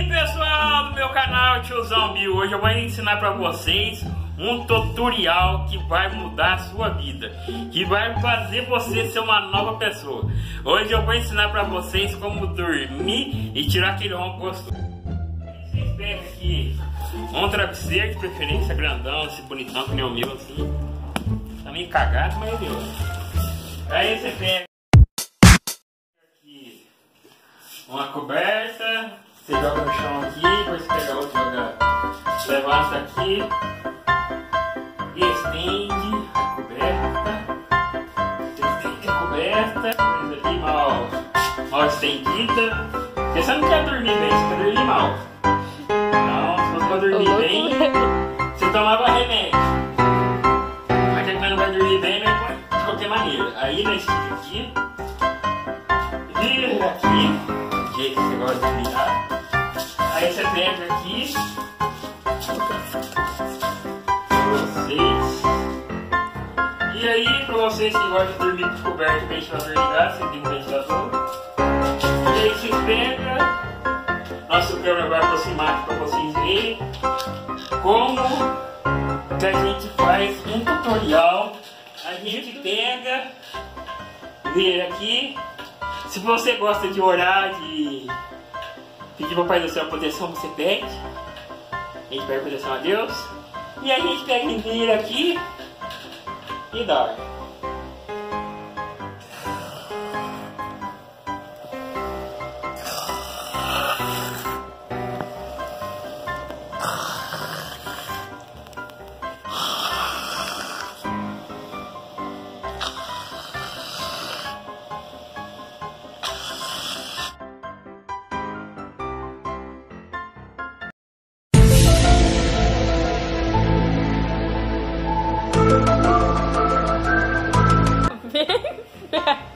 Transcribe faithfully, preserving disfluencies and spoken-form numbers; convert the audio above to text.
aí pessoal do meu canal Tiozão Bill, hoje eu vou ensinar pra vocês um tutorial que vai mudar a sua vida, que vai fazer você ser uma nova pessoa. Hoje eu vou ensinar pra vocês como dormir e tirar aquele ronco gostoso. Vocês pegam aqui um travesseiro, de preferência grandão, esse bonitão que nem o meu assim. Tá meio cagado, mas é meu. Aí você pega aqui uma coberta, você joga no chão aqui, depois você pega outra, joga, levanta aqui, estende a coberta, estende a coberta, coisa ali mal, mal estendida, porque você não quer dormir bem, você quer dormir mal. Não, se você for dormir bem, você tomava remédio. Mas já que não vai dormir bem, mas de qualquer maneira. Aí na estica aqui, vira aqui. Do jeito que você gosta de virar. Aí você pega aqui vocês. E aí, pra vocês que gostam de dormir com coberto e ventilador ligado, você tem um ventilador. E aí vocês pegam, nosso câmera vai aproximar aqui pra vocês verem como que a gente faz um tutorial. A gente pega, vira aqui. Se você gosta de orar, de pedir para o Pai do Céu proteção, você pede. A gente pede proteção a Deus. E a gente pega e vira aqui e dorme. Vem!